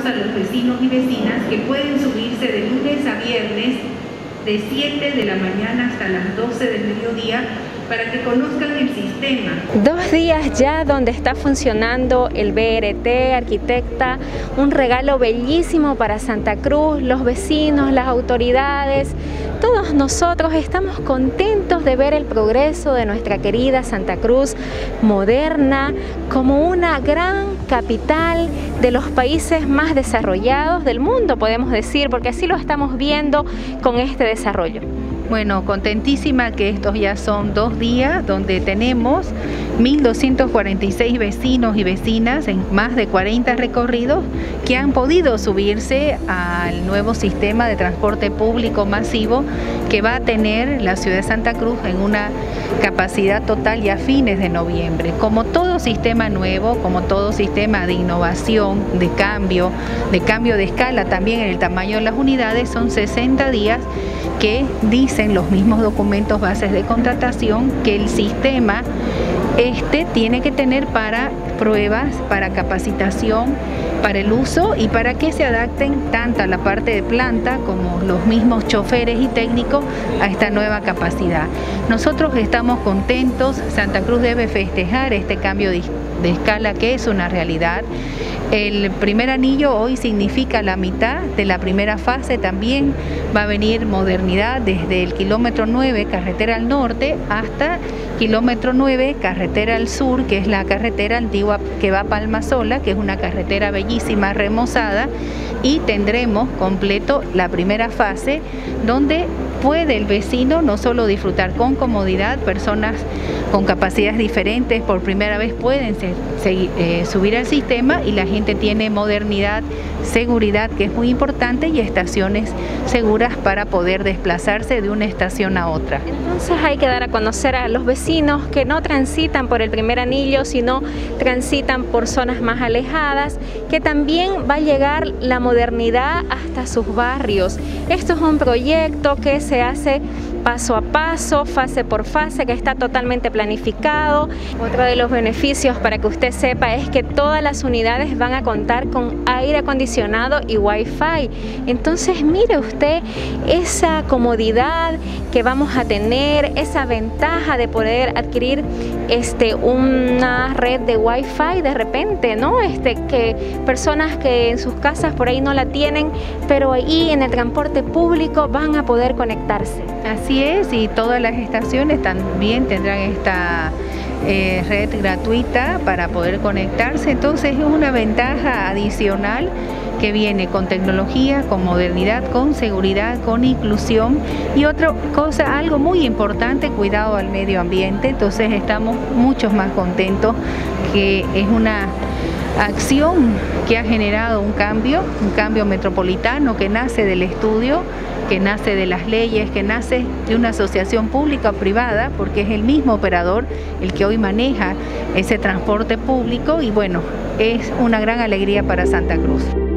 invitamos a los vecinos y vecinas que pueden subirse de lunes a viernes de 7 de la mañana hasta las 12 del mediodía para que conozcan el sistema. 2 días ya donde está funcionando el BRT, arquitecta, un regalo bellísimo para Santa Cruz, los vecinos, las autoridades, todos nosotros estamos contentos de ver el progreso de nuestra querida Santa Cruz moderna como una gran capital de los países más desarrollados del mundo, podemos decir, porque así lo estamos viendo con este desarrollo. Bueno, contentísima que estos ya son 2 días donde tenemos 1.246 vecinos y vecinas en más de 40 recorridos que han podido subirse al nuevo sistema de transporte público masivo que va a tener la ciudad de Santa Cruz en una capacidad total ya a fines de noviembre. Como todo sistema nuevo, como todo sistema de innovación, de cambio de escala también en el tamaño de las unidades, son 60 días que dicen los mismos documentos bases de contratación que el sistema tiene que tener para pruebas, para capacitación, para el uso y para que se adapten tanto a la parte de planta como los mismos choferes y técnicos a esta nueva capacidad. Nosotros estamos contentos, Santa Cruz debe festejar este cambio de escala que es una realidad. El primer anillo hoy significa la mitad de la primera fase, también va a venir modernidad desde el kilómetro 9, carretera al norte, hasta kilómetro 9, carretera al sur, que es la carretera antigua que va a Palma Sola, que es una carretera bellísima, remozada, y tendremos completo la primera fase, donde puede el vecino no solo disfrutar con comodidad, personas con capacidades diferentes por primera vez pueden subir al sistema y la gente tiene modernidad, seguridad, que es muy importante, y estaciones seguras para poder desplazarse de una estación a otra. Entonces hay que dar a conocer a los vecinos que no transitan por el primer anillo, sino transitan por zonas más alejadas, que también va a llegar la modernidad hasta sus barrios. Esto es un proyecto que se hace paso a paso, fase por fase, que está totalmente planificado. Otro de los beneficios, para que usted sepa, es que todas las unidades van a contar con aire acondicionado y Wi-Fi. Entonces mire usted esa comodidad que vamos a tener, esa ventaja de poder adquirir una red de Wi-Fi de repente, ¿no? Que personas que en sus casas por ahí no la tienen, pero ahí en el transporte público van a poder conectarse. Así es, y todas las estaciones también tendrán esta red gratuita para poder conectarse. Entonces es una ventaja adicional que viene con tecnología, con modernidad, con seguridad, con inclusión, y otra cosa, algo muy importante, cuidado al medio ambiente. Entonces estamos mucho más contentos, que es una acción que ha generado un cambio metropolitano que nace del estudio, que nace de las leyes, que nace de una asociación pública o privada, porque es el mismo operador el que hoy maneja ese transporte público, y bueno, es una gran alegría para Santa Cruz.